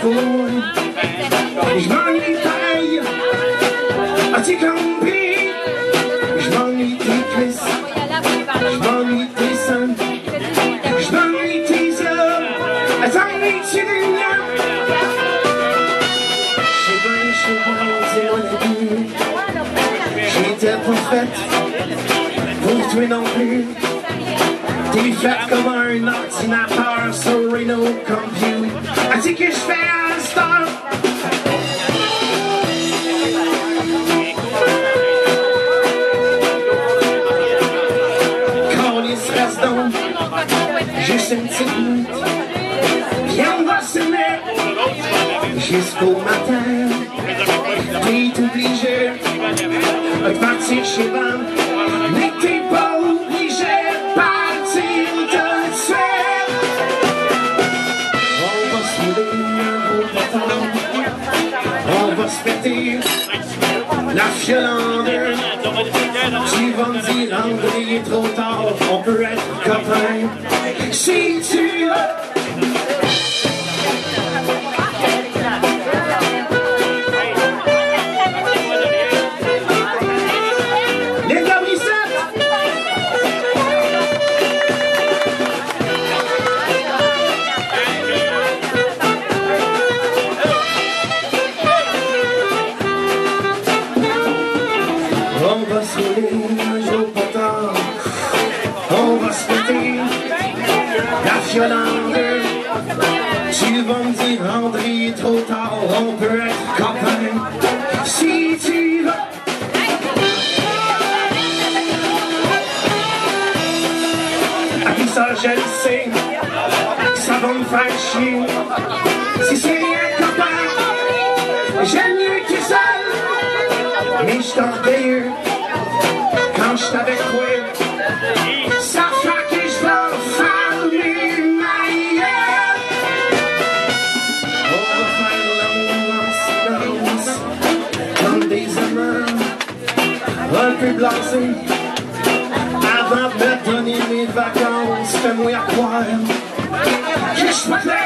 fou. Je m'ennuie pareil. As-tu compris? Je m'ennuie tes cuisses. Je m'ennuie tes seins. Je m'ennuie tes yeux. T'ennuies-tu des miens? C'est mon ami. J'étais pas faite pour toi non plus. T'es faite comme un ordinateur sur Reno Compute. As-tu que je fais un star? Reste donc juste une petite minute. Viens, on va se mettre jusqu'au matin. T'es obligé de partir chez Van, mais t'es pas obligé de partir tout de suite. On va se rouler un gros bâton. On va se péter la fiole en deux. Tu vas me dire, André, il est trop tard, on peut être copains si tu veux. Les gars, Brissette! On va se rouler un jour pas tard. On va se péter la fiole en deux. Tu vas me dire, André, il est trop tard, on peut être copains si tu veux. Ah puis ça, je le sais, ça va me faire chier. Si c'est rien copain, j'aime mieux que seul. Mais je t'orgueilleux quand je t'avais trouvé. Ça fait que je vais fermer ma gueule. On va faire l'amour en silence, comme des amants un peu blasés. Avant de me donner mes vacances, fais-moi croire que je suis pas clair.